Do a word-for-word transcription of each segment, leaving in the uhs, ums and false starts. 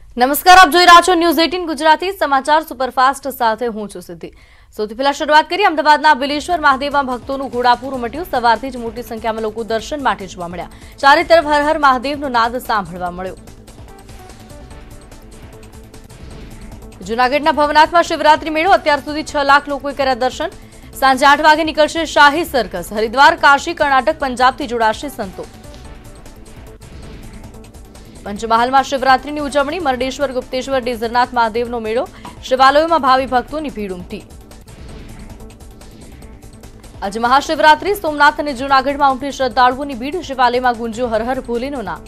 નમસ્કાર, આપ જોઈ રહ્યા છો ન્યૂઝ અઠ્ઠાવીસ ગુજરાતી સમાચાર સુપરફાસ્ટ સાથે હું છું સિદ્ધિ। સૌથી પહેલા શરૂઆત કરીએ અમદાવાદના બિલેશ્વર મહાદેવમાં ભક્તોનું ઘોડાપૂર ઉમટ્યું। સવારથી જ મોટી સંખ્યામાં લોકો દર્શન માટે જોવા મળ્યા। ચારે તરફ હર હર મહાદેવનો નાદ સાંભળવા મળ્યો। જૂનાગઢના ભવનાથમાં શિવરાત્રી મેળો, અત્યાર સુધી છ લાખ લોકોએ કર્યા દર્શન। સાંજે આઠ વાગે નીકળશે શાહી સર્કસ। હરિદ્વાર, કાશી, કર્ણાટક, પંજાબથી જોડાશે સંતો। પંચમહાલમાં શિવરાત્રીની ઉજવણી, મરડેશ્વર, ગુપ્તેશ્વર, ડેઝરનાથ મહાદેવનો મેળો। શિવાલયોમાં ભાવિ ભક્તોની ભીડ ઉમટી। આજે મહાશિવરાત્રી, સોમનાથ અને જૂનાગઢમાં ઉમટી શ્રદ્ધાળુઓની ભીડ। શિવાલયમાં ગુંજ્યો હર હર ભોલેનો નાદ।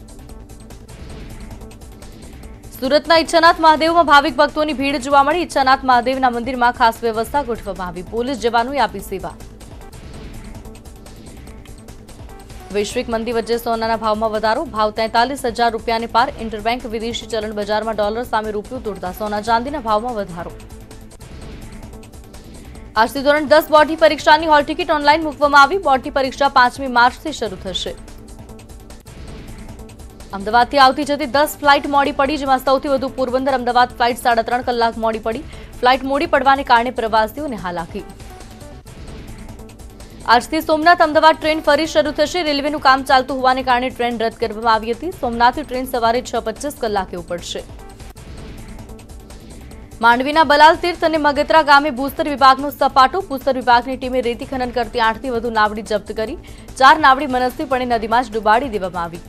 સુરતના ઈચ્છાનાથ મહાદેવમાં ભાવિક ભક્તોની ભીડ જોવા મળી। ઈચ્છાનાથ મહાદેવના મંદિરમાં ખાસ વ્યવસ્થા ગોઠવવામાં આવી। પોલીસ જવાનોએ આપી સેવા। વૈશ્વિક મંદી વચ્ચે સોનાના ભાવમાં વધારો, ભાવ તેતાલીસ હજાર રૂપિયાને પાર। ઇન્ટરબેંક વિદેશી ચલણ બજારમાં ડોલર સામે રૂપિયો તોડતા સોના ચાંદીના ભાવમાં વધારો। આજથી ધોરણ દસ બોર્ડની પરીક્ષાની હોલ ટિકિટ ઓનલાઈન મૂકવામાં આવી। બોર્ડની પરીક્ષા પાંચમી માર્ચથી શરૂ થશે। અમદાવાદથી આવતી જતી દસ ફ્લાઇટ મોડી પડી, જેમાં સૌથી વધુ પોરબંદર અમદાવાદ ફ્લાઇટ સાડા ત્રણ કલાક મોડી પડી। ફ્લાઇટ મોડી પડવાને કારણે પ્રવાસીઓને હાલાકી। આજથી સોમનાથ અમદાવાદ ટ્રેન ફરી શરૂ થશે। રેલવેનું કામ ચાલતું હોવાને કારણે ટ્રેન રદ કરવામાં આવી હતી। સોમનાથથી ટ્રેન સવારે છ પચીસ કલાકે ઉપડશે। માંડવીના બલાલ તીર્થ અને મગેત્રા ગામે ભૂસ્તર વિભાગનો સપાટો। ભૂસ્તર વિભાગની ટીમે રેતી ખનન કરતી આઠથી વધુ નાવડી જપ્ત કરી। ચાર નાવડી મનસ્વીપણે નદીમાં જ ડૂબાડી દેવામાં આવી।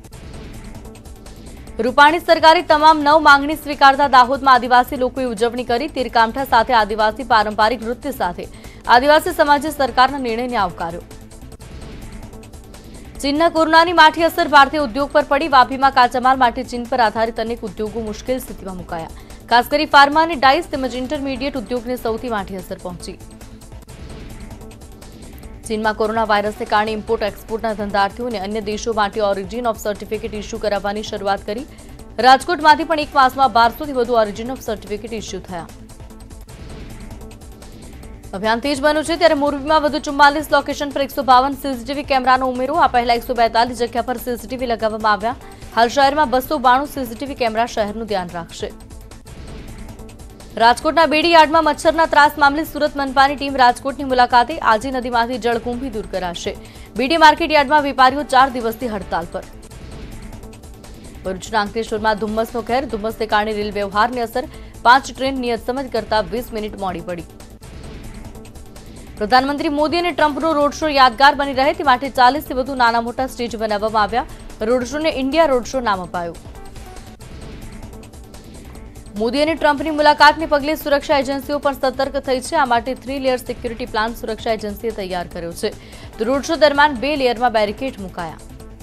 રૂપાણી સરકારે તમામ નવ માંગણી સ્વીકારતા દાહોદમાં આદિવાસી લોકોએ ઉજવણી કરી। તીરકામઠા સાથે આદિવાસી પારંપરિક નૃત્ય સાથે આદિવાસી સમાજે સરકારના નિર્ણયને આવકાર્યો। ચીનના કોરોનાની માઠી અસર ભારતીય ઉદ્યોગ પર પડી। વાપીમાં કાચા માલ માટે ચીન પર આધારિત અનેક ઉદ્યોગો મુશ્કેલ સ્થિતિમાં મુકાયા। ખાસ કરી ફાર્મા અને ડાઇસ તેમજ ઇન્ટરમીડિયેટ ઉદ્યોગને સૌથી માઠી અસર પહોંચી। ચીનમાં કોરોના વાયરસને કારણે ઇમ્પોર્ટ એક્સપોર્ટના ધંધાર્થીઓ અને અન્ય દેશો માટે ઓરિજિન ઓફ સર્ટિફિકેટ ઇસ્યુ કરાવવાની શરૂઆત કરી। રાજકોટમાંથી પણ એક માસમાં બારસોથી વધુ ઓરિજિન ઓફ સર્ટિફિકેટ ઇસ્યુ થયા। અભિયાન તેજ બન્યું છે, ત્યારે મોરબીમાં વધુ ચુમ્માલીસ લોકેશન પર એકસો બાવન સીસીટીવી કેમેરાનો ઉમેરો। આ પહેલા એકસો બેતાલીસ જગ્યા પર સીસીટીવી લગાવવામાં આવ્યા। હાલ શહેરમાં બસો બાણું સીસીટીવી કેમેરા શહેરનું ધ્યાન રાખશે। રાજકોટના બેડી યાર્ડમાં મચ્છરના ત્રાસ મામલે સુરત મનપાની ટીમ રાજકોટની મુલાકાતે। આજે નદીમાંથી જળકુંભી દૂર કરાશે। બેડી માર્કેટ યાર્ડમાં વેપારીઓ ચાર દિવસથી હડતાલ પર। ભરૂચના અંકલેશ્વરમાં ધુમ્મસનો કહેર, ધુમ્મસને કારણે રેલ વ્યવહારની અસર। પાંચ ટ્રેન નિયત સમય કરતા વીસ મિનિટ મોડી પડી। પ્રધાનમંત્રી મોદી અને ટ્રમ્પનો રોડ શો યાદગાર બની રહે તે માટે ચાલીસથી વધુ નાના મોટા સ્ટેજ બનાવવામાં આવ્યા। રોડ શોને ઇન્ડિયા રોડ શો નામ અપાયું। મોદી અને ટ્રમ્પની મુલાકાતને પગલે સુરક્ષા એજન્સીઓ પણ સતર્ક થઈ છે। આ માટે થ્રી લેયર સિક્યુરિટી પ્લાન સુરક્ષા એજન્સીએ તૈયાર કર્યો છે। રોડ શો દરમિયાન બે લેયરમાં બેરિકેડ મુકાયા।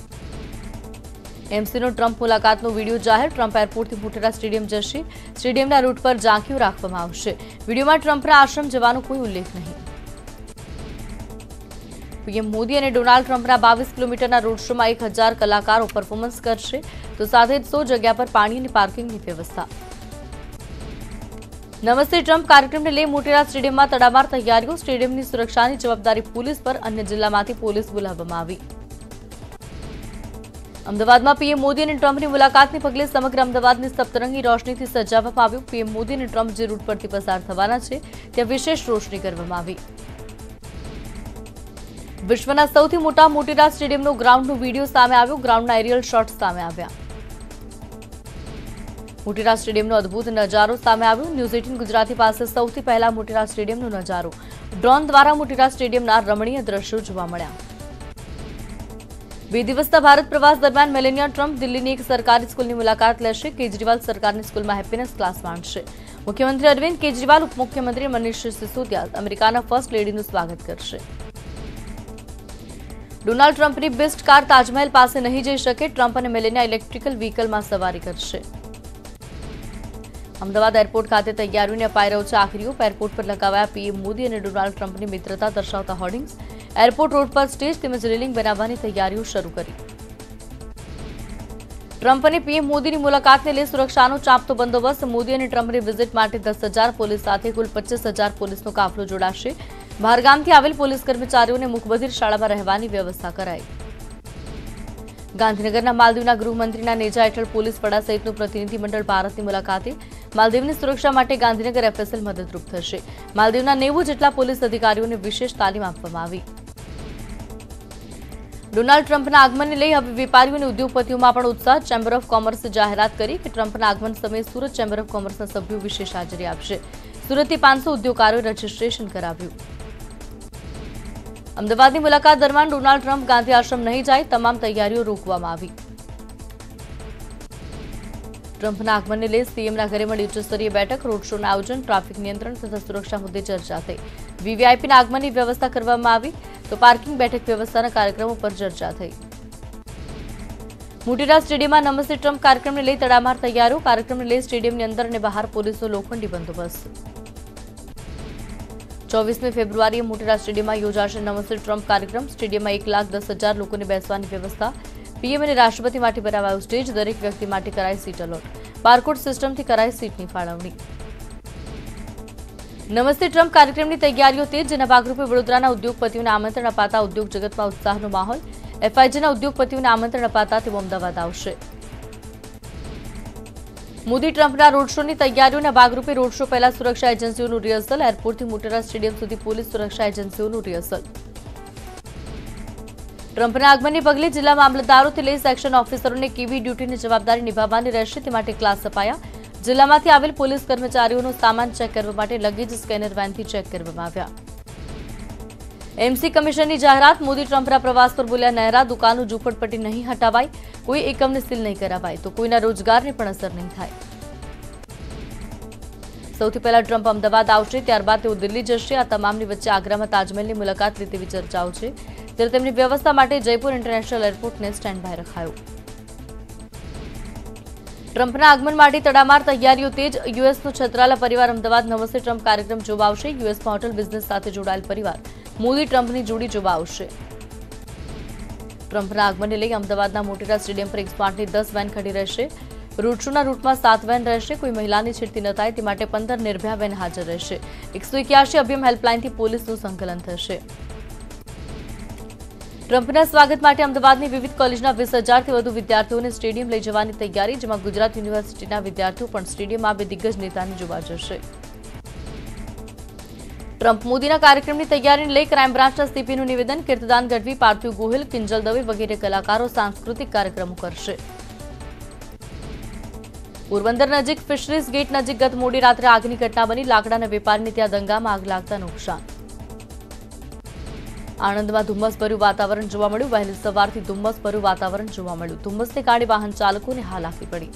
એમસીનો ટ્રમ્પ મુલાકાતનો વિડીયો જાહેર। ટ્રમ્પ એરપોર્ટથી મોટેરા સ્ટેડિયમ જશે। સ્ટેડિયમના રૂટ પર ઝાંખીઓ રાખવામાં આવશે। વિડીયોમાં ટ્રમ્પના આશ્રમ જવાનો કોઈ ઉલ્લેખ નહીં। પીએમ મોદી અને ડોનાલ્ડ ટ્રમ્પના બાવીસ કિલોમીટરના રોડ શોમાં એક હજાર કલાકારો પરફોર્મન્સ કરશે, તો સાથે જ સો જગ્યા પર પાણી અને પાર્કિંગની વ્યવસ્થા। નમસ્તે ટ્રમ્પ કાર્યક્રમને લઈ મોટેરા સ્ટેડિયમમાં તડામાર તૈયારીઓ। સ્ટેડિયમની સુરક્ષાની જવાબદારી પોલીસ પર, અન્ય જિલ્લામાંથી પોલીસ બોલાવવામાં આવી। અમદાવાદમાં પીએમ મોદી અને ટ્રમ્પની મુલાકાતને પગલે સમગ્ર અમદાવાદને સપ્તરંગી રોશનીથી સજાવવામાં આવ્યું। પીએમ મોદી અને ટ્રમ્પ જે રૂટ પરથી પસાર થવાના છે ત્યાં વિશેષ રોશની કરવામાં આવી। વિશ્વના સૌથી મોટા મોટેરા સ્ટેડિયમનો ગ્રાઉન્ડનો વિડીયો સામે આવ્યો। ગ્રાઉન્ડના એરિયલ શોટ્સ સામે આવ્યા। મોટેરા સ્ટેડિયમનો અદભુત નજારો સામે આવ્યો। ન્યૂઝ અઠ્ઠાવીસ ગુજરાતી પાસે સૌથી પહેલા મોટેરા સ્ટેડિયમનો નજારો। ડ્રોન દ્વારા મોટેરા સ્ટેડિયમના રમણીય દ્રશ્યો જોવા મળ્યા। બે દિવસના ભારત પ્રવાસ દરમિયાન મેલેનિયા ટ્રમ્પ દિલ્હીની એક સરકારી સ્કૂલની મુલાકાત લેશે। કેજરીવાલ સરકારની સ્કૂલમાં હેપીનેસ ક્લાસ માંડશે। મુખ્યમંત્રી અરવિંદ કેજરીવાલ, ઉપમુખ્યમંત્રી મનીષ સિસોદિયા અમેરિકાના ફર્સ્ટ લેડીનું સ્વાગત કરશે। ડોનાલ્ડ ટ્રમ્પની બેસ્ટ કાર તાજમહેલ પાસે નહીં જઈ શકે। ટ્રમ્પ અને મેલેનિયા ઇલેક્ટ્રિકલ વ્હીકલમાં સવારી કરશે। અમદાવાદ એરપોર્ટ ખાતે તૈયારીઓને અપાઈ રહ્યો છે આખરી ઓપ। એરપોર્ટ પર લગાવાયા પીએમ મોદી અને ડોનાલ્ડ ટ્રમ્પની મિત્રતા દર્શાવતા હોર્ડિંગ્સ। એરપોર્ટ રોડ પર સ્ટેજ તેમજ રેલિંગ બનાવવાની તૈયારીઓ શરૂ કરી। ટ્રમ્પ અને પીએમ મોદીની મુલાકાતને લઈ સુરક્ષાનો ચાંપતો બંદોબસ્ત। મોદી અને ટ્રમ્પની વિઝિટ માટે દસ હજાર પોલીસ સાથે કુલ પચીસ હજાર પોલીસનો કાફલો જોડાશે। બહારગામથી આવેલ પોલીસ કર્મચારીઓને મુખબધિર શાળામાં રહેવાની વ્યવસ્થા કરાઈ। ગાંધીનગરના માલદીવના ગૃહમંત્રીના નેજા હેઠળ પોલીસ વડા સહિતનું પ્રતિનિધિમંડળ ભારતની મુલાકાતે. માલદીવની સુરક્ષા માટે ગાંધીનગર એફએસએલ મદદરૂપ થશે. માલદીવના નેવું જેટલા પોલીસ અધિકારીઓને વિશેષ તાલીમ આપવામાં આવી. ડોનાલ્ડ ટ્રમ્પના આગમનને લઈ હવે વેપારીઓ અને ઉદ્યોગપતિઓમાં પણ ઉત્સાહ. ચેમ્બર ઓફ કોમર્સે જાહેરાત કરી કે ટ્રમ્પના આગમન સમયે સુરત ચેમ્બર ઓફ કોમર્સના સભ્યો વિશેષ હાજરી આપશે. સુરતથી પાંચસો ઉદ્યોગકારોએ રજીસ્ટ્રેશન કરાવ્યું. અમદાવાદની મુલાકાત દરમિયાન ડોનાલ્ડ ટ્રમ્પ ગાંધી આશ્રમ નહીં જાય, તમામ તૈયારીઓ રોકવામાં આવી. ટ્રમ્પના આગમનને લઈ સીએમના ઘરે મળી ઉચ્ચસ્તરીય બેઠક. રોડ શોના આયોજન, ટ્રાફિક નિયંત્રણ તથા સુરક્ષા મુદ્દે ચર્ચા થઈ. વીવીઆઈપીના આગમનની વ્યવસ્થા કરવામાં આવી તો પાર્કિંગ બેઠક વ્યવસ્થાના કાર્યક્રમો પર ચર્ચા થઈ. મોટેરા સ્ટેડિયમમાં નમસ્તે ટ્રમ્પ કાર્યક્રમને લઈ તડામાર તૈયારીઓ. કાર્યક્રમને લઈ સ્ટેડિયમની અંદર અને બહાર પોલીસનો લોખંડી બંદોબસ્ત. ચોવીસમી ફેબ્રુઆરીએ મોટેરા સ્ટેડિયમમાં યોજાશે નમસ્તે ટ્રમ્પ કાર્યક્રમ. સ્ટેડિયમમાં એક લાખ દસ હજાર લોકોને બેસવાની વ્યવસ્થા. પીએમ અને રાષ્ટ્રપતિ માટે બનાવાયું સ્ટેજ. દરેક વ્યક્તિ માટે કરાઈ સીટ અલોટ. બારકોડ સિસ્ટમથી કરાઈ સીટની ફાળવણી. નમસ્તે ટ્રમ્પ કાર્યક્રમની તૈયારીઓ તેજ. જેના ભાગરૂપે વડોદરાના ઉદ્યોગપતિઓને આમંત્રણ અપાતા ઉદ્યોગ જગતમાં ઉત્સાહનો માહોલ. એફઆઈજીના ઉદ્યોગપતિઓને આમંત્રણ અપાતા તેઓ અમદાવાદ આવશે. મોદી ટ્રમ્પના રોડ શોની તૈયારીઓના ભાગરૂપે રોડ શો પહેલા સુરક્ષા એજન્સીઓનું રિહર્સલ. એરપોર્ટથી મોટેરા સ્ટેડિયમ સુધી પોલીસ સુરક્ષા એજન્સીઓનું રિહર્સલ. ટ્રમ્પના આગમનને પગલે જિલ્લા મામલતદારોથી લઈ સેક્શન ઓફિસરોને કેવી ડ્યુટીની જવાબદારી નિભાવવાની રહેશે તે માટે ક્લાસ અપાયા. જિલ્લામાંથી આવેલ પોલીસ કર્મચારીઓનો સામાન ચેક કરવા માટે લગેજ સ્કેનર વેનથી ચેક કરવામાં આવ્યા. એમસી કમિશનની જાહેરાત. મોદી ટ્રમ્પના પ્રવાસ પર બોલ્યા નહેરા, દુકાનો ઝૂંપડપટ્ટી નહીં હટાવાય, કોઈ એકમને સીલ નહીં કરાવાય તો કોઈના રોજગારને પણ અસર નહીં થાય. સૌથી પહેલા ટ્રમ્પ અમદાવાદ આવશે, ત્યારબાદ તેઓ દિલ્હી જશે. આ તમામની વચ્ચે આગ્રામાં તાજમહેલની મુલાકાત લે તેવી ચર્ચાઓ છે. ત્યારે તેમની વ્યવસ્થા માટે જયપુર ઇન્ટરનેશનલ એરપોર્ટને સ્ટેન્ડ બાય રખાયું. ટ્રમ્પના આગમન માટે તડામાર તૈયારીઓ તેજ. યુએસનો છત્રાલા પરિવાર અમદાવાદ નમસ્તે ટ્રમ્પ કાર્યક્રમ જોવા આવશે. યુએસમાં હોટલ બિઝનેસ સાથે જોડાયેલ પરિવાર મોદી ટ્રમ્પની જોડી જોવા આવશે. ટ્રમ્પના આગમનને લઈ અમદાવાદના મોટેરા સ્ટેડિયમ પર એકસો આઠની દસ વેન ખડી રહેશે. રોડ શોના રૂટમાં સાત વેન રહેશે. કોઈ મહિલાની છેડતી ન થાય તે માટે પંદર નિર્ભયા વેન હાજર રહેશે. એકસો એક્યાસી અભિયમ હેલ્પલાઇનથી પોલીસનું સંકલન થશે. ટ્રમ્પના સ્વાગત માટે અમદાવાદની વિવિધ કોલેજના વીસ હજારથી વધુ વિદ્યાર્થીઓને સ્ટેડિયમ લઈ જવાની તૈયારી. જેમાં ગુજરાત યુનિવર્સિટીના વિદ્યાર્થીઓ પણ સ્ટેડિયમમાં બે દિગ્ગજ નેતાને જોવા જશે. ટ્રમ્પ મોદીના કાર્યક્રમની તૈયારીને લઈ ક્રાઇમ બ્રાન્ચના સીપીનું નિવેદન. કીર્તિદાન ગઢવી, પાર્થિવ ગોહિલ, કિંજલ દવે વગેરે કલાકારો સાંસ્કૃતિક કાર્યક્રમો કરશે. પોરબંદર નજીક ફિશરીઝ ગેટ નજીક ગત મોડી રાત્રે આગની ઘટના બની. લાકડાના વેપારીને ત્યાં દંગામાં આગ લાગતા નુકસાન. આણંદમાં ધુમ્મસભર્યું વાતાવરણ જોવા મળ્યું. વહેલી સવારથી ધુમ્મસભર્યું વાતાવરણ જોવા મળ્યું. ધુમ્મસને કારણે વાહન ચાલકોને હાલાકી પડી.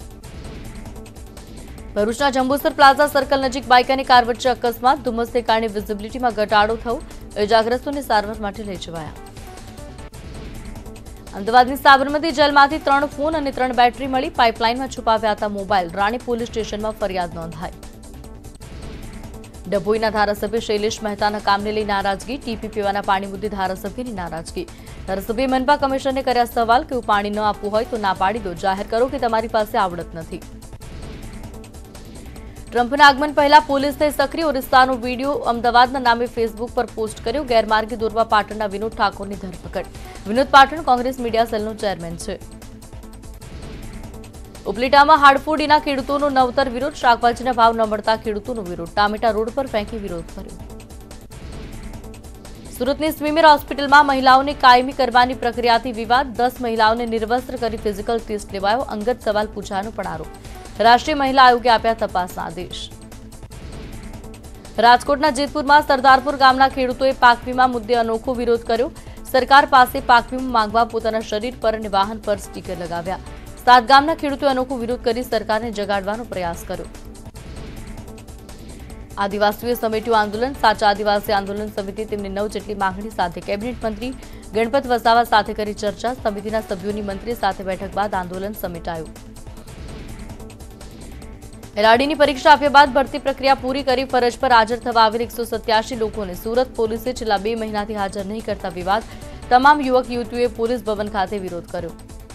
ભરૂચના જંબુસર પ્લાઝા સર્કલ નજીક બાઇક અને કાર વચ્ચે અકસ્માત. ધુમ્મસને કારણે વિઝિબિલિટીમાં ઘટાડો થયો. ઇજાગ્રસ્તોને સારવાર માટે લઈ જવાયા. અમદાવાદની સાબરમતી જેલમાંથી ત્રણ ફોન અને ત્રણ બેટરી મળી. પાઇપલાઇનમાં છુપાવ્યા હતા મોબાઈલ. રાણી પોલીસ સ્ટેશનમાં ફરિયાદ નોંધાઈ. ડભોઈના ધારાસભ્ય શૈલેષ મહેતાના કામને લઈ નારાજગી. ટીપી પીવાના પાણી મુદ્દે ધારાસભ્યની નારાજગી. ધારાસભ્યે મનપા કમિશનરને કર્યા સવાલ કે પાણી ન આપવું હોય તો ના પાડી દો. જાહેર કરો કે તમારી પાસે આવડત નથી. ટ્રમ્પના આગમન પહેલા પોલીસને સક્રિય. ઓરિસ્સાનો વિડીયો અમદાવાદના નામે ફેસબુક પર પોસ્ટ કર્યો. ગેરમાર્ગે દોરવા પાટણના વિનોદ ઠાકોરની ધરપકડ. વિનોદ પાટણ કોંગ્રેસ મીડિયા સેલનો ચેરમેન છે. ઉપલેટામાં હાડફોડીના ખેડૂતોનો નવતર વિરોધ. શાકભાજીના ભાવ ન મળતા ખેડૂતોનો વિરોધ. ટામેટા રોડ પર ફેંકી વિરોધ કર્યો. સુરતની સ્વીમેર હોસ્પિટલમાં મહિલાઓને કાયમી કરવાની પ્રક્રિયાથી વિવાદ. દસ મહિલાઓને નિર્વસ્ત્ર કરી ફિઝિકલ ટેસ્ટ લેવાયો. અંગત સવાલ પૂછાનો પણ આરોપ. રાષ્ટ્રીય મહિલા આયોગે આપ્યા તપાસના આદેશ. રાજકોટના જેતપુરમાં સરદારપુર ગામના ખેડૂતોએ પાક વીમા મુદ્દે અનોખો વિરોધ કર્યો. સરકાર પાસે પાક વીમા માંગવા પોતાના શરીર પર અને વાહન પર સ્ટીકર લગાવ્યા. સાત ગામના ખેડૂતોએ અનોખો વિરોધ કરી સરકારને જગાડવાનો પ્રયાસ કર્યો. આદિવાસીઓએ સમેટ્યું આંદોલન. સાચા આદિવાસી આંદોલન સમિતિ તેમની નવ જેટલી માંગણી સાથે કેબિનેટ મંત્રી ગણપત વસાવા સાથે કરી ચર્ચા. સમિતિના સભ્યોની મંત્રી સાથે બેઠક બાદ આંદોલન સમેટાયું. એલઆરડીની પરીક્ષા આપ્યા બાદ ભરતી પ્રક્રિયા પૂરી કરી ફરજ પર હાજર થવા આવેલ એકસો સત્યાસી લોકોને સુરત પોલીસે છેલ્લા બે મહિનાથી હાજર નહીં કરતા વિવાદ. તમામ યુવક યુવતીઓએ પોલીસ ભવન ખાતે વિરોધ કર્યો.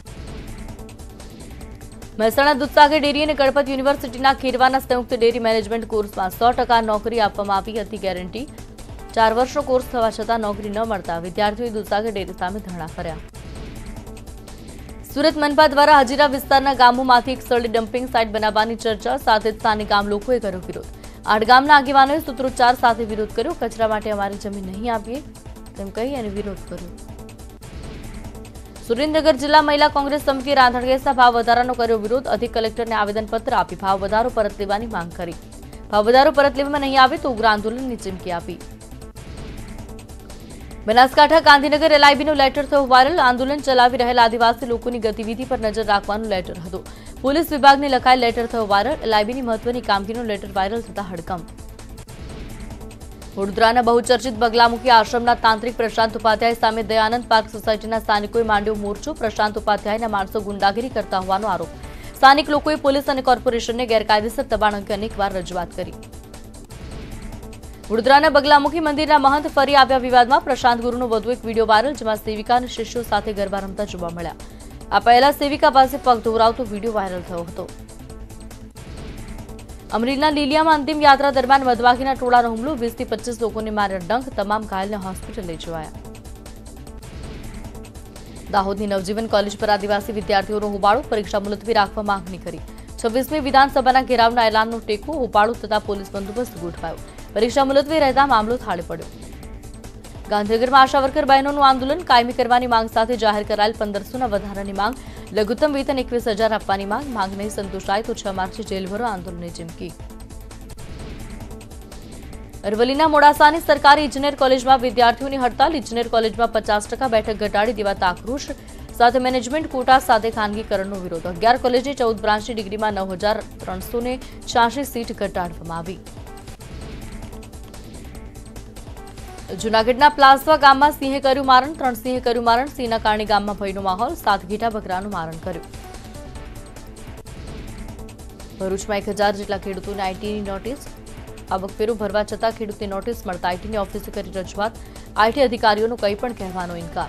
મહેસાણા દૂધસાગર ડેરી અને ગણપત યુનિવર્સિટીના ખેરવાના સંયુક્ત ડેરી મેનેજમેન્ટ કોર્સમાં સો ટકા નોકરી આપવામાં આવી હતી ગેરંટી. ચાર વર્ષનો કોર્સ થવા છતાં નોકરી ન મળતા વિદ્યાર્થીઓએ દૂધસાગર ડેરી સામે ધરણા કર્યા. સુરત મનપા દ્વારા હજીરા વિસ્તારના ગામોમાંથી એક સ્થળે ડમ્પિંગ સાઇટ બનાવવાની ચર્ચા સાથે સ્થાનિક ગામ લોકોએ કર્યો વિરોધ. આઠ ગામના આગેવાનોએ સૂત્રોચ્ચાર સાથે વિરોધ કર્યો. કચરા માટે અમારી જમીન નહીં આપીએ તેમ કહી અને વિરોધ કર્યો. સુરેન્દ્રનગર જિલ્લા મહિલા કોંગ્રેસ સમિતિએ રાંધણ ગેસના ભાવ વધારાનો કર્યો વિરોધ. અધિક કલેક્ટરને આવેદનપત્ર આપી ભાવ વધારો પરત લેવાની માંગ કરી. ભાવ વધારો પરત લેવામાં નહીં આવે તો ઉગ્ર આંદોલનની ચીમકી આપી. બનાસકાંઠા ગાંધીનગર એલઆઈબીનું લેટર થયું વાયરલ. આંદોલન ચલાવી રહેલા આદિવાસી લોકોની ગતિવિધિ પર નજર રાખવાનું લેટર હતું. પોલીસ વિભાગને લખાયેલ લેટર થયો વાયરલ. એલઆઈબીની મહત્વની કામગીરીનું લેટર વાયરલ થતા હડકંપ. વડોદરાના બહુચર્ચિત બગલામુખી આશ્રમના તાંત્રિક પ્રશાંત ઉપાધ્યાય સામે દયાનંદ પાર્ક સોસાયટીના સ્થાનિકોએ માંડ્યો મોરચો. પ્રશાંત ઉપાધ્યાયના માણસો ગુંડાગીરી કરતા હોવાનો આરોપ. સ્થાનિક લોકોએ પોલીસ અને કોર્પોરેશનને ગેરકાયદેસર દબાણ અંગે અનેકવાર રજૂઆત કરી. વડોદરાના બગલામુખી મંદિરના મહંત ફરી આવ્યા વિવાદમાં. પ્રશાંત ગુરુનો વધુ એક વિડીયો વાયરલ, જેમાં સેવિકા અને શિષ્યો સાથે ગરબા રમતા જોવા મળ્યા. આ પહેલા સેવિકા પાસે પગ ધોવરાવતો વિડીયો વાયરલ થયો હતો. અમરેલીના લીલિયામાં અંતિમ યાત્રા દરમિયાન મધવાખીના ટોળાનો હુમલો. વીસ થી પચીસ લોકોને માર્યા ડંખ. તમામ ઘાયલને હોસ્પિટલ લઈ જવાયા. દાહોદની નવજીવન કોલેજ પર આદિવાસી વિદ્યાર્થીઓનો હોબાળો. પરીક્ષા મુલતવી રાખવા માંગણી કરી. છવ્વીસમી વિધાનસભાના ઘેરાવના એલાનનો ટેકો. હોબાળો થતા પોલીસ બંદોબસ્ત ગોઠવાયો. પરીક્ષા મુલતવી રહેતા મામલો થાળે પડ્યો. ગાંધીનગરમાં આશા વર્કર બહેનોનું આંદોલન. કાયમી કરવાની માંગ સાથે જાહેર કરાયેલ પંદરસોના વધારાની માંગ. લઘુત્તમ વેતન એકવીસ હજાર આપવાની માંગ. માંગ નહીં સંતોષાય તો છ માર્ચે જેલ ભરો આંદોલનની ચીમકી. અરવલ્લીના મોડાસાની સરકારી ઇજનેર કોલેજમાં વિદ્યાર્થીઓની હડતાલ. ઇજનેર કોલેજમાં પચાસ ટકા બેઠક ઘટાડી દેવાતા આક્રોશ સાથે મેનેજમેન્ટ કોટા સાથે ખાનગીકરણનો વિરોધ. અગિયાર કોલેજની ચૌદ બ્રાન્ચની ડિગ્રીમાં નવ હજાર ત્રણસો ને છ્યાસી સીટ ઘટાડવામાં આવી. જૂનાગઢના પ્લાસવા ગામમાં સિંહે કર્યું મારણ. ત્રણ સિંહે કર્યું મારણ. સિંહના કારણે ગામમાં ભયનો માહોલ. સાત ઘેટા બકરાનું મારણ કર્યું. ભરૂચમાં એક હજાર જેટલા ખેડૂતોને આઈટીની નોટિસ. આવકવેરો ભરવા છતાં ખેડૂતને નોટિસ મળતા આઈટીની ઓફિસે કરી રજૂઆત. આઈટી અધિકારીઓનો કંઈ પણ કહેવાનો ઇનકાર.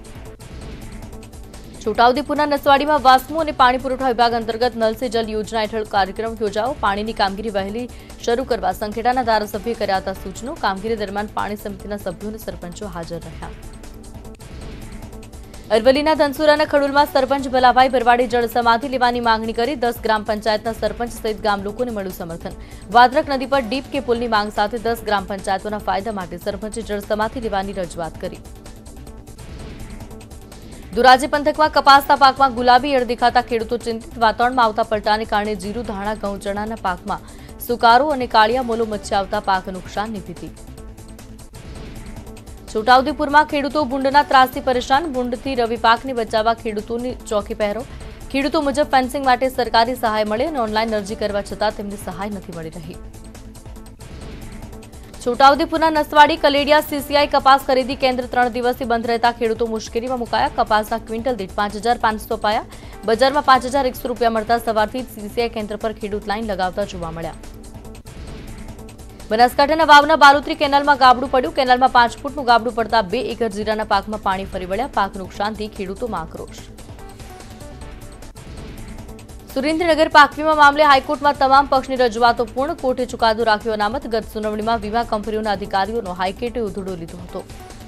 છોટાઉદેપુરના નસવાડીમાં વાસ્મો અને પાણી પુરવઠા વિભાગ અંતર્ગત નલ સે જલ યોજના હેઠળ કાર્યક્રમ યોજાયો. પાણીની કામગીરી વહેલી શરૂ કરવા સંખેડાના ધારાસભ્યોએ કર્યા હતા સૂચનો. કામગીરી દરમિયાન પાણી સમિતિના સભ્યો અને સરપંચો હાજર રહ્યા. અરવલ્લીના ધનસુરાના ખડુલમાં સરપંચ ભલાભાઈ ભરવાડે જળ સમાધિ લેવાની માંગણી કરી. દસ ગ્રામ પંચાયતના સરપંચ સહિત ગામ લોકોને મળ્યું સમર્થન. વાત્રક નદી પર ડીપ કે પુલની માંગ સાથે દસ ગ્રામ પંચાયતોના ફાયદા માટે સરપંચે જળ સમાધિ લેવાની રજૂઆત કરી. ધોરાજી પંથકમાં કપાસના પાકમાં ગુલાબી ઈયળ દેખાતા ખેડૂતો ચિંતિત. વાતાવરણમાં આવતા પલટાને કારણે જીરું, ધાણા, ઘઉં, ચણાના પાકમાં સુકારો અને કાળિયા મોલો મચ્છી આવતા પાક નુકસાનની ભીતિ. છોટાઉદેપુરમાં ખેડૂતો ભૂંડના ત્રાસથી પરેશાન. ભૂંડથી રવિ પાકને બચાવવા ખેડૂતોની ચોકી પહેરો. ખેડૂતો મુજબ ફેન્સિંગ માટે સરકારી સહાય મળે અને ઓનલાઈન અરજી કરવા છતાં તેમને સહાય નથી મળી રહી. છોટાઉદેપુરના નસવાડી કલેડિયા સીસીઆઈ કપાસ ખરીદી કેન્દ્ર ત્રણ દિવસથી બંધ રહેતા ખેડૂતો મુશ્કેલીમાં મુકાયા. કપાસના ક્વિન્ટલ દીઠ પાંચ હજાર પાંચસો અપાયા. બજારમાં પાંચ હજાર એકસો રૂપિયા મળતા સવારથી જ સીસીઆઈ કેન્દ્ર પર ખેડૂત લાઈન લગાવતા જોવા મળ્યા. બનાસકાંઠાના વાવના બાલુત્રી કેનાલમાં ગાબડું પડ્યું. કેનાલમાં પાંચ ફૂટનું ગાબડું પડતા બે એકર જીરાના પાકમાં પાણી ફરી વળ્યા. પાક નુકસાનથી ખેડૂતોમાં આક્રોશ. સુરેન્દ્રનગર પાક વીમા મામલે હાઈકોર્ટમાં તમામ પક્ષની રજૂઆતો પૂર્ણ. કોર્ટે ચુકાદો રાખ્યો અનામત. ગત સુનાવણીમાં વીમા કંપનીઓના અધિકારીઓનો હાઈકોર્ટે ઉધડો લીધો હતો.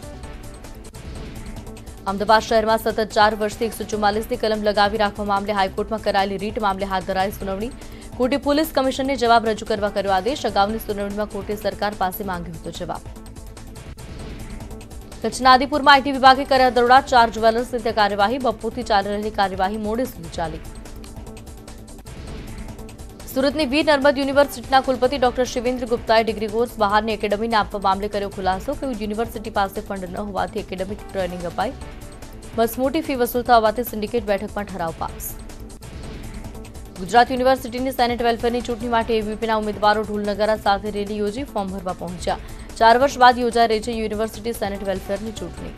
અમદાવાદ શહેરમાં સતત ચાર વર્ષથી એકસો ચુમ્માલીસની કલમ લગાવી રાખવા મામલે હાઈકોર્ટમાં કરાયેલી રીટ મામલે હાથ ધરાઈ સુનાવણી. કોર્ટે પોલીસ કમિશનરને જવાબ રજૂ કરવા કર્યો આદેશ. અગાઉની સુનાવણીમાં કોર્ટે સરકાર પાસે માંગ્યો હતો જવાબ. કચ્છના આદિપુરમાં આઈટી વિભાગે કર્યા દરોડા. ચાર જ્વેલર્સ રીતે કાર્યવાહી. બપોરથી ચાલી રહેલી કાર્યવાહી મોડે સુધી ચાલી. સુરતની વીર નર્મદ યુનિવર્સિટીના કુલપતિ ડોક્ટર શિવેન્દ્ર ગુપ્તાએ ડિગ્રી કોર્સ બહારની એકેડમીને આપવા મામલે કર્યો ખુલાસો. કહ્યું યુનિવર્સિટી પાસે ફંડ ન હોવાથી એકેડેમિક ટ્રેનિંગ અપાઈ. મસમોટી ફી વસૂલતા હોવાથી સિન્ડિકેટ બેઠકમાં ઠરાવ પાસ. ગુજરાત યુનિવર્સિટીની સેનેટ વેલફેરની ચૂંટણી માટે એબીવીપીના ઉમેદવારો ઢોલનગારા સાથે રેલી યોજી ફોર્મ ભરવા પહોંચ્યા. ચાર વર્ષ બાદ યોજાઈ રહી છે યુનિવર્સિટી સેનેટ વેલફેરની ચૂંટણી.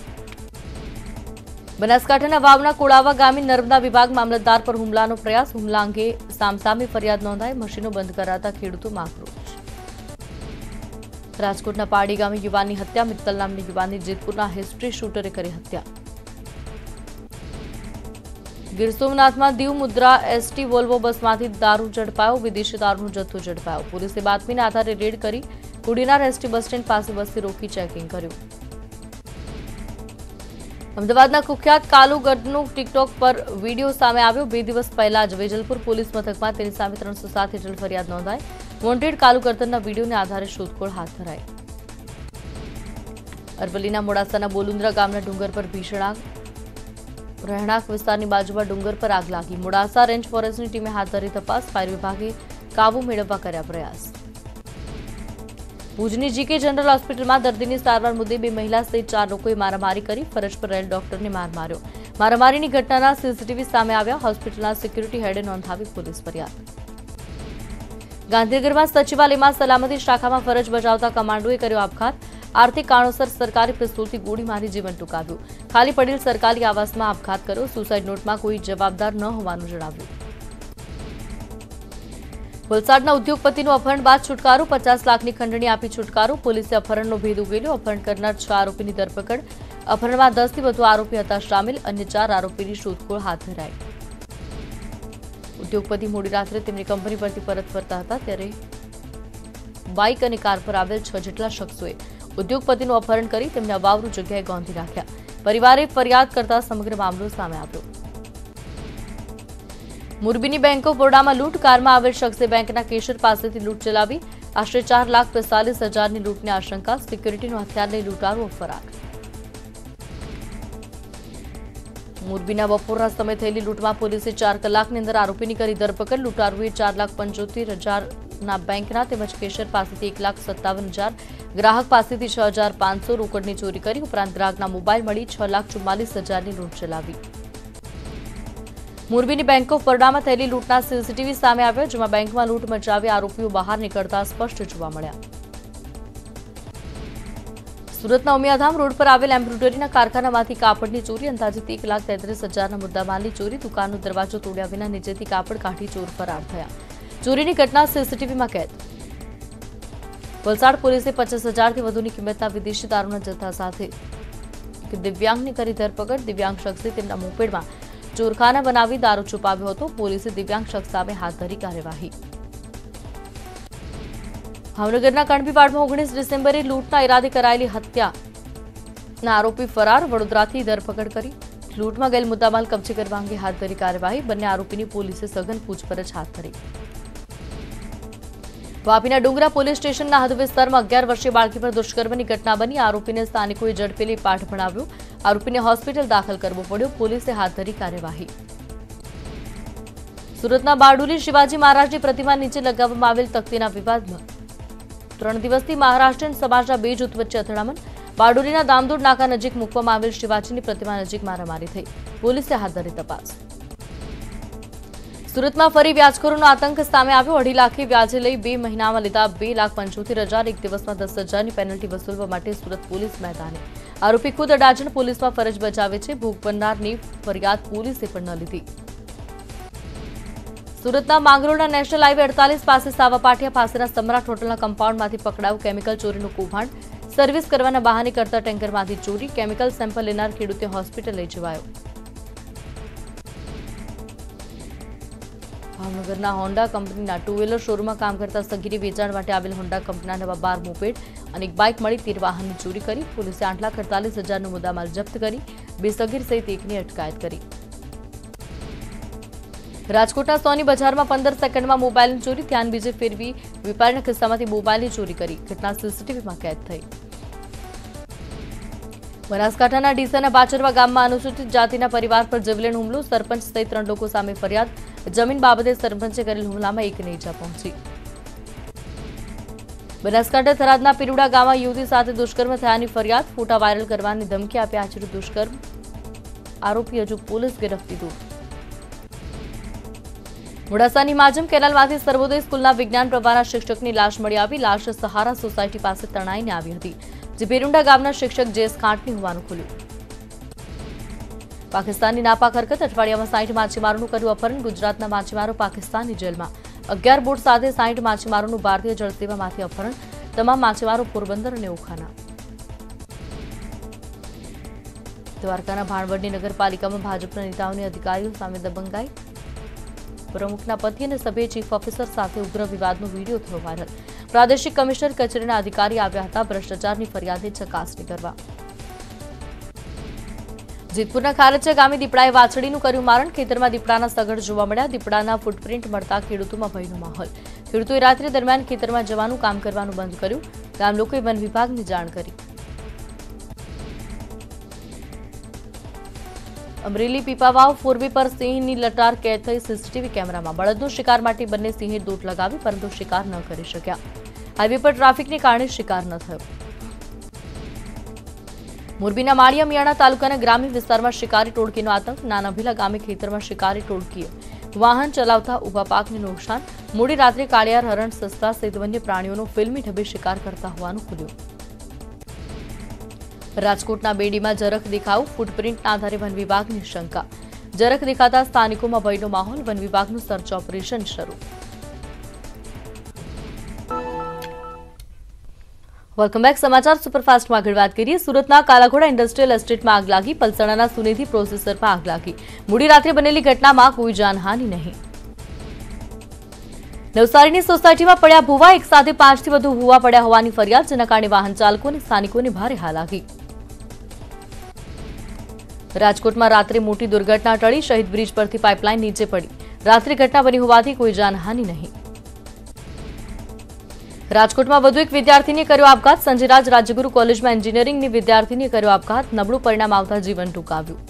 બનાસકાંઠાના વાવના કોળાવા ગામે નર્મદા વિભાગ મામલતદાર પર હુમલાનો પ્રયાસ. હુમલા અંગે સામસામે ફરિયાદ નોંધાઈ. મશીનો બંધ કરાતા ખેડૂતોમાં આક્રોશ. રાજકોટના પારડી ગામે યુવાનની હત્યા. મિત્તલ નામની યુવાનની જેતપુરના હિસ્ટ્રી શૂટરે કરી હત્યા. ગીર સોમનાથમાં દીવ મુદ્રા એસટી વોલ્વો બસમાંથી દારૂ ઝડપાયો. વિદેશી દારૂનો જથ્થો ઝડપાયો. પોલીસે બાતમીના આધારે રેડ કરી કોડીનાર એસટી બસ સ્ટેન્ડ પાસે બસથી રોકી ચેકિંગ કર્યું. અમદાવાદના કુખ્યાત કાલુ ગઢનો ટિકટોક પર વિડીયો સામે આવ્યો। બે દિવસ પહેલા જ વેજલપુર પોલીસ મથકમાં તેની સામે ત્રણસો સાત હેઠળ ફરિયાદ નોંધાઈ। વોન્ટેડ કાલુ ગઢના વિડીયોને આધારે શોધખોળ હાથ ધરાઈ। અરવલ્લીના મોડાસાના બોલુન્દ્રા ગામના ડુંગર પર ભીષણ આગ। રહેણાંક વિસ્તારની બાજુમાં ડુંગર પર આગ લાગી। મોડાસા રેન્જ ફોરેસ્ટની ટીમે હાથ ધરી તપાસ। ફાયર વિભાગે કાબુ મેળવવા કર્યા પ્રયાસ। ભુજની જીકે જનરલ હોસ્પિટલમાં દર્દીની સારવાર મુદ્દે બે મહિલા સહિત ચાર લોકોએ મારામારી કરી। ફરજ પર રહેલ ડોક્ટરને માર માર્યો। મારામારીની ઘટનાના સીસીટીવી સામે આવ્યા। હોસ્પિટલના સિક્યુરિટી હેડે નોંધાવી પોલીસ ફરિયાદ। ગાંધીનગરમાં સચિવાલયમાં સલામતી શાખામાં ફરજ બજાવતા કમાન્ડોએ કર્યો આપઘાત। આર્થિક કારણોસર સરકારી પિસ્તોલથી ગોળી મારી જીવન ટૂંકાવ્યું। ખાલી પડેલ સરકારી આવાસમાં આપઘાત કર્યો। સુસાઇડ નોટમાં કોઈ જવાબદાર ન હોવાનું જણાવ્યું। વલસાડના ઉદ્યોગપતિનું અપહરણ બાદ છુટકારો। પચાસ લાખની ખંડણી આપી છુટકારો। પોલીસે અપહરણનો ભેદ ઉકેલ્યો। અપહરણ કરનાર છ આરોપીની ધરપકડ। અપહરણમાં દસથી વધુ આરોપી હતા શામેલ। અન્ય ચાર આરોપીની શોધખોળ હાથ ધરાઈ। ઉદ્યોગપતિ મોડી રાત્રે તેમની કંપની પરથી પરત ફરતા હતા ત્યારે બાઇક અને કાર પર આવેલ છ જેટલા શખ્સોએ ઉદ્યોગપતિનું અપહરણ કરી તેમને અવાવરૂ જગ્યાએ ગોંધી રાખ્યા। પરિવારે ફરિયાદ કરતા સમગ્ર મામલો સામે આવ્યો। મોરબીની બેંક ઓફ બરોડામાં લૂંટ। કારમાં આવેલ શખ્સે બેંકના કેશિયર પાસેથી લૂંટ ચલાવી। આશરે ચાર લાખ પિસ્તાલીસ હજારની લૂંટની આશંકા। સિક્યુરિટીનો હથિયાર લઈ લૂંટારો ફરાર। મોરબીના બપોરના સમયે થયેલી લૂંટમાં પોલીસે ચાર કલાકની અંદર આરોપીની કરી ધરપકડ। લૂંટારુએ ચાર લાખ પંચોતેર હજારના બેંકના તેમજ કેશિયર પાસેથી એક લાખ સત્તાવન હજાર, ગ્રાહક પાસેથી છ હજાર પાંચસો રોકડની ચોરી કરી। ઉપરાંત ગ્રાહકના મોબાઈલ મળી છ લાખ ચુમ્માલીસ હજારની લૂંટ ચલાવી। મોરબીની બેંક ઓફ બરોડામાં થયેલી લૂંટના સીસીટીવી સામે આવ્યા, જેમાં બેંકમાં લૂંટ મચાવી આરોપીઓ બહાર નીકળતા સ્પષ્ટ જોવા મળ્યા। સુરતના ઉમિયાધામ રોડ પર આવેલ એમ્બ્રોઇડરીના કારખાનામાંથી કાપડની ચોરી। અંદાજિત એક લાખ તેત્રીસ હજારના મુદ્દામાલની ચોરી। દુકાનનો દરવાજો તોડ્યા વિના નીચેથી કાપડ કાઢી ચોર ફરાર થયા। ચોરીની ઘટના સીસીટીવીમાં કેદ। વલસાડ પોલીસે પચાસ હજારથી વધુની કિંમતના વિદેશી દારૂના જથ્થા સાથે એક દિવ્યાંગની કરી ધરપકડ। દિવ્યાંગ શખ્સે તેમના મોપેડમાં ચોરખાના બનાવી દારૂ છુપાવ્યો હતો। પોલીસે દિવ્યાંગ શખ્સ સામે હાથ ધરી કાર્યવાહી। ભાવનગરના કણબીવાડમાં ઓગણીસ ડિસેમ્બરે લૂંટના ઇરાદે કરાયેલી હત્યાના આરોપી ફરાર। વડોદરાથી ધરપકડ કરી લૂંટમાં ગયેલ મુદ્દામાલ કબજે કરવા અંગે હાથ ધરી કાર્યવાહી। બંને આરોપીની પોલીસે સઘન પૂછપરછ હાથ ધરી। વાપીના ડુંગરા પોલીસ સ્ટેશનના હદ વિસ્તારમાં અગિયાર વર્ષીય બાળકી પર દુષ્કર્મની ઘટના બની। આરોપીને સ્થાનિકોએ ઝડપી લઈ પાઠ ભણાવ્યો। આરોપીને હોસ્પિટલ દાખલ કરવો પડ્યો। પોલીસે હાથ ધરી કાર્યવાહી। સુરતના બારડોલી શિવાજી મહારાજની પ્રતિમા નીચે લગાવવામાં આવેલ તકતીના વિવાદમાં ત્રણ દિવસથી મહારાષ્ટ્રીયન સમાજના બે જૂથ વચ્ચે અથડામણ। બારડોલીના દામદોડ નાકા નજીક મૂકવામાં આવેલ શિવાજીની પ્રતિમા નજીક મારામારી થઈ। પોલીસે હાથ ધરી તપાસ। સુરતમાં ફરી વ્યાજખોરોનો આતંક સામે આવ્યો। અઢી લાખે વ્યાજે લઈ બે મહિનામાં લીધા બે લાખ પંચોતેર હજાર એક દિવસમાં દસ હજારની પેનલ્ટી વસૂલવા માટે સુરત પોલીસ મેદાને। આરોપી ખુદ અડાજણ પોલીસમાં ફરજ બજાવે છે। ભોગ બનનારની ફરિયાદ પોલીસે પણ ન લીધી। સુરતના માંગરોળના નેશનલ હાઈવે અડતાલીસ પાસે સાવાપાટિયા પાસેના સમ્રાટ હોટલના કમ્પાઉન્ડમાંથી પકડાયું કેમિકલ ચોરીનું કૌભાંડ। સર્વિસ કરવાના બહાને કરતા ટેન્કરમાંથી ચોરી। કેમિકલ સેમ્પલ લેનાર ખેડૂતે હોસ્પિટલ લઈ જવાયો। ભાવનગરના હોન્ડા કંપનીના ટુ વ્હીલર શોરૂમમાં કામ કરતા સગીરે વેચાણ માટે આવેલ હોન્ડા કંપનીના નવા બાર મોપેડ અને એક બાઇક મળી તેર વાહનની ચોરી કરી। પોલીસે આઠ લાખ અડતાલીસ હજારનો મુદ્દામાલ જપ્ત કરી બે સગીર સહિત એકની અટકાયત કરી। રાજકોટના સોની બજારમાં પંદર સેકન્ડમાં મોબાઈલની ચોરી। ધ્યાન બીજે ફેરવી વેપારીના ખિસ્સામાંથી મોબાઈલની ચોરી કરી। ઘટના સીસીટીવીમાં કેદ થઈ। બનાસકાંઠાના ડીસાના બાચરવા ગામમાં અનુસૂચિત જાતિના પરિવાર પર જીવલેણ હુમલો। સરપંચ સહિત ત્રણ લોકો સામે ફરિયાદ। જમીન બાબતે સરપંચે કરેલ હુમલામાં એકને ઈજા પહોંચી। બનાસકાંઠા થરાદના પીરુડા ગામમાં યુવતી સાથે દુષ્કર્મ થયાની ફરિયાદ। ફોટા વાયરલ કરવાની ધમકી આપી આચર્યું દુષ્કર્મ। આરોપી હજુ પોલીસ ગિરફ્તી દૂર। મોડાસાની માજમ કેનાલમાંથી સર્વોદય સ્કૂલના વિજ્ઞાન પ્રવાહના શિક્ષકની લાશ મળી આવી। લાશ સહારા સોસાયટી પાસે તણાઈને આવી હતી, જે પેરુંડા ગામના શિક્ષક જેસ ખાંટની હોવાનું ખુલ્યું। પાકિસ્તાનની નાપાક હરકત। અઠવાડિયામાં સાઠ માછીમારોનું કર્યું અપહરણ। ગુજરાતના માછીમારો પાકિસ્તાનની જેલમાં। અગિયાર બોટ સાથે સાઠ માછીમારોનું ભારતીય જળસેવામાંથી અપહરણ। તમામ માછીમારો પોરબંદર અને ઓખાના। દ્વારકાના ભાણવડની નગરપાલિકામાં ભાજપના નેતાઓની અધિકારીઓ સામે દબંગાઈ। પ્રમુખના પતિ અને સભ્ય ચીફ ઓફિસર સાથે ઉગ્ર વિવાદનો વીડિયો થયો વાયરલ। પ્રાદેશિક કમિશનર કચેરીના અધિકારી આવ્યા હતા ભ્રષ્ટાચારની ફરિયાદની ચકાસણી કરવા। જેતપુરના ખારચા ગામે દીપડાએ વાછડીનું કર્યું મારણ. ખેતરમાં દીપડાના સગડ જોવા મળ્યા. દીપડાના ફૂટપ્રિન્ટ મળતા ખેડૂતોમાં ભયનો માહોલ. ખેડૂતોએ રાત્રિ દરમિયાન ખેતરમાં જવાનું કામ કરવાનું બંધ કર્યું. ગામ લોકોએ વન વિભાગને જાણ કરી. અમરેલી પીપાવાવ ફોરવે પર સિંહની લટાર કેદ થઈ સીસીટીવી કેમેરામાં. બળદનો શિકાર માટે બંને સિંહે દોટ લગાવી પરંતુ શિકાર ન કરી શક્યા. હાઈવે પર ટ્રાફિકને કારણે શિકાર ન થયો. મોરબીના માળિયા મિયાણા તાલુકાના ગ્રામ્ય વિસ્તારમાં શિકારી ટોળકીનો આતંક. નાનાભીલા ગામે ખેતરમાં શિકારી ટોળકીએ વાહન ચલાવતા ઉભા પાકને નુકસાન. મોડી રાત્રે કાળિયાર, હરણ, સસલા સહિત વન્ય પ્રાણીઓનો ફિલ્મી ઢબે શિકાર કરતા હોવાનું ખુલ્યું. રાજકોટના બેડીમાં જરખ દેખાવ. ફૂટપ્રિન્ટના આધારે વન વિભાગની શંકા. જરખ દેખાતા સ્થાનિકોમાં ભયનો માહોલ. વન વિભાગનું સર્ચ ઓપરેશન શરૂ. Welcome back. સમાચાર સુપરફાસ્ટમાં આગળ વાત કરીએ. સુરતના કાલાઘોડા ઇન્ડસ્ટ્રીયલ એસ્ટેટમાં આગ લાગી. પલસાણાના સુનિધિ પ્રોસેસરમાં આગ લાગી. મોડી રાત્રે બનેલી ઘટનામાં કોઈ જાનહાનિ નહીં. નવસારીની સોસાયટીમાં પડ્યા ભૂવા. એક સાથે પાંચથી વધુ ભૂવા પડ્યા હોવાની ફરિયાદ, જેના કારણે વાહન ચાલકો અને સ્થાનિકોને ભારે હાલાકી. રાજકોટમાં રાત્રે મોટી દુર્ઘટના ટળી. શહીદ બ્રિજ પરથી પાઇપલાઇન નીચે પડી. રાત્રે ઘટના બની હોવાથી કોઈ જાનહાનિ નહીં. રાજકોટમાં વધુ એક વિદ્યાર્થીને કર્યો આપઘાત. સંજયરાજ રાજ્યગુરુ કોલેજમાં એન્જિનિયરિંગની વિદ્યાર્થીને કર્યો આપઘાત. નબળું પરિણામ આવતા જીવન ટૂંકાવ્યું.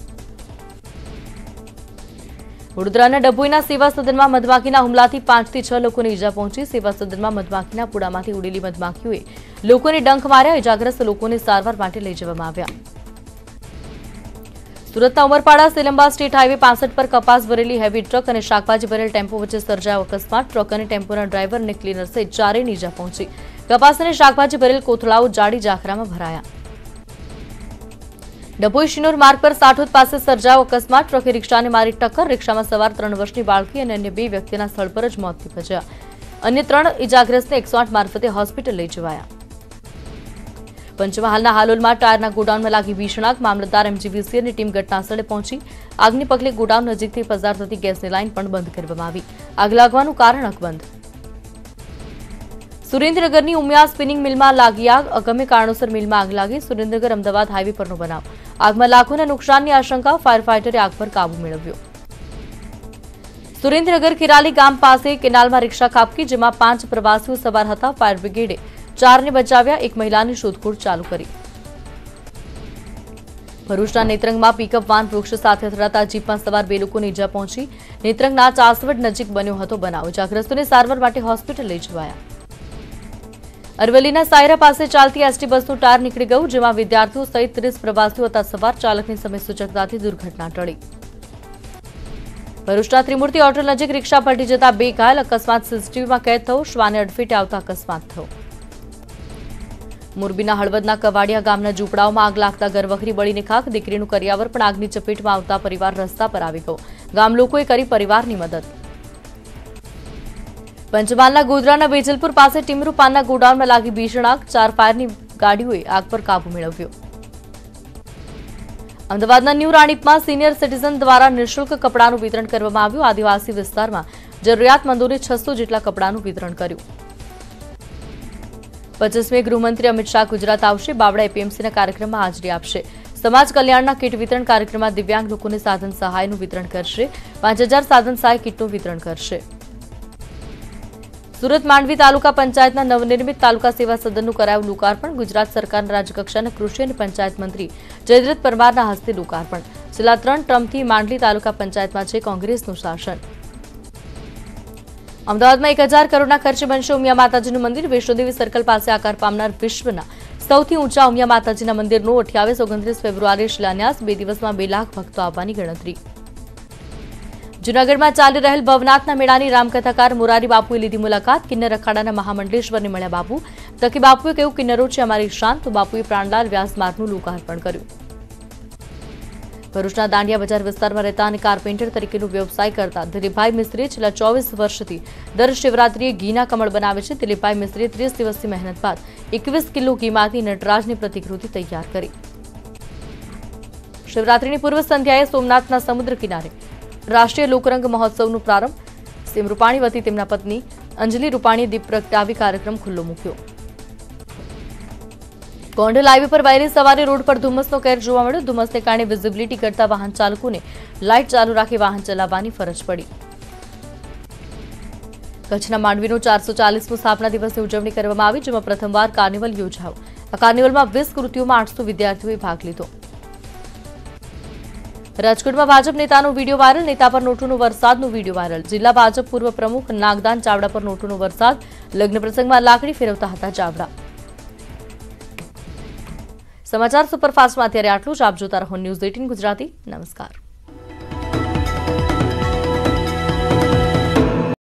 વડોદરાના ડભોઈના સેવા સદનમાં મધમાખીના હુમલાથી પાંચથી છ લોકોને ઈજા પહોંચી. સેવા સદનમાં મધમાખીના પૂડામાંથી ઉડેલી મધમાખીઓએ લોકોને ડંખ માર્યા. ઈજાગ્રસ્ત લોકોને સારવાર માટે લઈ જવામાં આવ્યા. સુરતના ઉમરપાડા સેલંબા સ્ટેટ હાઈવે પાસઠ પર કપાસ ભરેલી હેવી ટ્રક અને શાકભાજી ભરેલ ટેમ્પો વચ્ચે સર્જાયો અકસ્માત. ટ્રક અને ટેમ્પોના ડ્રાઈવર અને ક્લીનર સહિત ચારેયને ઈજા પહોંચી. કપાસ અને શાકભાજી ભરેલ કોથળાઓ જાડી ઝાખરામાં ભરાયા. ડભોઈ શિનોર માર્ગ પર સાઠોદ પાસે સર્જાયો અકસ્માત. ટ્રકે રિક્ષાને મારી ટક્કર. રિક્ષામાં સવાર ત્રણ વર્ષની બાળકી અને અન્ય બે વ્યક્તિના સ્થળ પર જ મોત નીપજ્યા. અન્ય ત્રણ ઈજાગ્રસ્તને એકસો આઠ મારફતે હોસ્પિટલ લઈ જવાયા. પંચમહાલના હાલોલમાં ટાયરના ગોડાઉનમાં લાગી ભીષણ આગ. મામલતદાર એમજીવીસીએલની ટીમ ઘટનાસ્થળે પહોંચી. આગને પગલે ગોડાઉન નજીકથી પસાર થતી ગેસની લાઇન પણ બંધ કરવામાં આવી. આગ લાગવાનું કારણ અકબંધ. સુરેન્દ્રનગરની ઉમિયા સ્પિનિંગ મિલમાં લાગી આગ. અગમ્ય કારણોસર મિલમાં આગ લાગી. સુરેન્દ્રનગર અમદાવાદ હાઈવે પરનો બનાવ. આગમાં લાખોના નુકસાનની આશંકા. ફાયર ફાઈટરે આગ પર કાબુ મેળવ્યો. સુરેન્દ્રનગર કિરાલી ગામ પાસે કેનાલમાં રિક્ષા ખાબકી, જેમાં પાંચ પ્રવાસીઓ સવાર હતા. ફાયર બ્રિગેડે ચારને બચાવ્યા. એક મહિલાની શોધખોળ ચાલુ કરી. ભરૂચના નેત્રંગમાં પિકઅપ વાન વૃક્ષ સાથે અથડાતા જીપમાં સવાર બે લોકોને ઈજા પહોંચી. નેત્રંગના ચાસવડ નજીક બન્યો હતો બનાવ. ઇજાગ્રસ્તોને સારવાર માટે હોસ્પિટલ લઈ જવાયા. અરવલ્લીના સાયરા પાસે ચાલતી એસટી બસનું ટાયર નીકળી ગયું, જેમાં વિદ્યાર્થીઓ સહિત ત્રીસ પ્રવાસીઓ હતા સવાર. ચાલકની સમય સૂચકતાથી દુર્ઘટના ટળી. ભરૂચના ત્રિમૂર્તિ હોટલ નજીક રિક્ષા પલટી જતા બે ઘાયલ. અકસ્માત સીસીટીવીમાં કેદ થયો. શ્વાને અડફેટે આવતા અકસ્માત થયો. મોરબીના હળવદના કવાડિયા ગામના ઝૂંપડાઓમાં આગ લાગતા ઘરવખરી બળીને ખાખ. દીકરીનું કરિયાવર પણ આગની ચપેટમાં આવતા પરિવાર રસ્તા પર આવી ગયો. ગામ લોકોએ કરી પરિવારની મદદ. પંચમહાલના ગોધરાના બેજલપુર પાસે ટીમરૂ પાનના ગોડાઉનમાં લાગી ભીષણ આગ. ચાર ફાયરની ગાડીઓએ આગ પર કાબુ મેળવ્યો. અમદાવાદના ન્યૂ રાણીપમાં સિનિયર સિટીઝન દ્વારા નિઃશુલ્ક કપડાનું વિતરણ કરવામાં આવ્યું. આદિવાસી વિસ્તારમાં જરૂરિયાતમંદોને છસો જેટલા કપડાનું વિતરણ કર્યું. પચીસમી ગૃહમંત્રી અમિત શાહ ગુજરાત આવશે. બાવડા એપીએમસીના કાર્યક્રમમાં હાજરી આપશે. સમાજ કલ્યાણના કીટ વિતરણ કાર્યક્રમમાં દિવ્યાંગ લોકોને સાધન સહાયનું વિતરણ કરશે. પાંચ હજાર સાધન સહાય કીટનું વિતરણ કરશે. સુરત માંડવી તાલુકા પંચાયતના નવનિર્મિત તાલુકા સેવા સદનનું કરાયું લોકાર્પણ. ગુજરાત સરકારના રાજ્યકક્ષાના કૃષિ અને પંચાયત મંત્રી જયદ્રથ પરમારના હસ્તે લોકાર્પણ. છેલ્લા ત્રણ ટર્મથી માંડવી તાલુકા પંચાયતમાં છે કોંગ્રેસનું શાસન. અમદાવાદમાં એક હજાર કરોડના ખર્ચે બનશે ઉમિયા માતાજીનું મંદિર. વૈષ્ણોદેવી સર્કલ પાસે આકાર પામનાર વિશ્વના સૌથી ઊંચા ઉમિયા માતાજીના મંદિરનો અઠ્યાવીસ ઓગણત્રીસ ફેબ્રુઆરીએ શિલાન્યાસ. બે દિવસમાં બે લાખ ભક્તો આવવાની ગણતરી. જૂનાગઢમાં ચાલી રહેલ ભવનાથના મેળાની રામકથાકાર મોરારી બાપુએ લીધી મુલાકાત. કિન્નર અખાડાના મહામંડલેશ્વરને મળ્યા બાપુ. તકી બાપુએ કહ્યું, કિન્નરો છે અમારી શાન. તો બાપુએ પ્રાણલાલ વ્યાસ માર્ગનું લોકાર્પણ કર્યું. ભરૂચના દાંડિયા બજાર વિસ્તારમાં રહેતા અને કારપેન્ટર તરીકેનો વ્યવસાય કરતા દિલીપભાઈ મિસ્ત્રીએ છેલ્લા ચોવીસ વર્ષથી દર શિવરાત્રીએ ઘીના કમળ બનાવે છે. દિલીપભાઈ મિસ્ત્રીએ ત્રીસ દિવસની મહેનત બાદ એકવીસ કિલો ઘીમાંથી નટરાજની પ્રતિકૃતિ તૈયાર કરી. શિવરાત્રીની પૂર્વ સંધ્યાએ સોમનાથના સમુદ્ર કિનારે રાષ્ટ્રીય લોકરંગ મહોત્સવનો પ્રારંભ. સીએમ રૂપાણી વતી તેમના પત્ની અંજલિ રૂપાણીએ દીપ પ્રગટાવી કાર્યક્રમ ખુલ્લો મૂક્યો. ગોંડલ હાઈવે પર વહેલી સવારે રોડ પર ધુમ્મસનો કહેર જોવા મળ્યો. ધુમ્મસને કારણે વિઝિબિલિટી કરતા વાહન ચાલકોને લાઇટ ચાલુ રાખી વાહન ચલાવવાની ફરજ પડી. કચ્છના માંડવીનો ચારસો ચાલીસમો સ્થાપના દિવસની ઉજવણી કરવામાં આવી, જેમાં પ્રથમવાર કાર્નિવલ યોજાયો. આ કાર્નિવલમાં વીસ કૃતિઓમાં આઠસો વિદ્યાર્થીઓએ ભાગ લીધો. રાજકોટમાં ભાજપ નેતાનો વિડીયો વાયરલ. નેતા પર નોટોનો વરસાદનો વિડીયો વાયરલ. જિલ્લા ભાજપ પૂર્વ પ્રમુખ નાગદાન ચાવડા પર નોટોનો વરસાદ. લગ્ન પ્રસંગમાં લાકડી ફેરવતા હતા ચાવડા. સમાચાર સુપરફાસ્ટમાં અત્યારે આટલું જ. આપ જોતા રહો ન્યૂઝ એટીન ગુજરાતી. નમસ્કાર.